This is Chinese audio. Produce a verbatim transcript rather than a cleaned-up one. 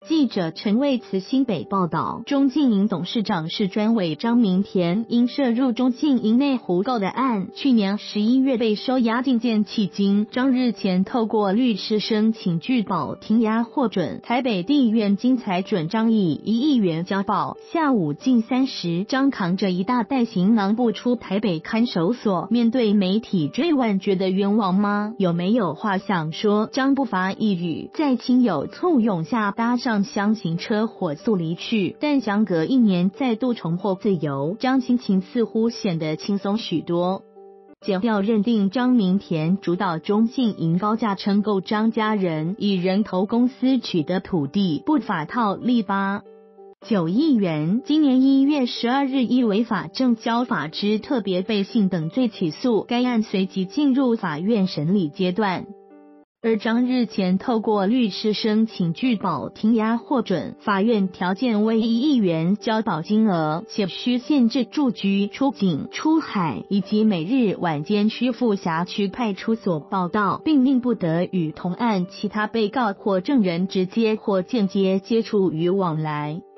记者陈卫慈新北报道，中信银董事长是专委张明田因涉入中信银内胡购的案，去年十一月被收押禁见迄今。张日前透过律师申请拒保停押获准，台北地院经裁准张以一亿元交保。下午近三时，张扛着一大袋行囊步出台北看守所，面对媒体追问，觉得冤枉吗？有没有话想说？张不发一语，在亲友簇拥下搭上厢型车火速离去，但相隔一年再度重获自由，张心情似乎显得轻松许多。检调认定张明田主导中信银高价称购张家人以人头公司取得土地，不法套利八九亿元。今年一月十二日依违法证交法之特别背信等罪起诉，该案随即进入法院审理阶段。而张日前透过律师申请拒保停押获准，法院条件为一亿元交保金额，且需限制住居、出境、出海以及每日晚间需赴辖区派出所报到，并令不得与同案其他被告或证人直接或间接接触与往来。